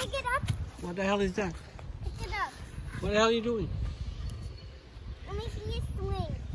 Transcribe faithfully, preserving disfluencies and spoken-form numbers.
pick it up. What the hell is that? Pick it up. What the hell are you doing? Let me see you swing.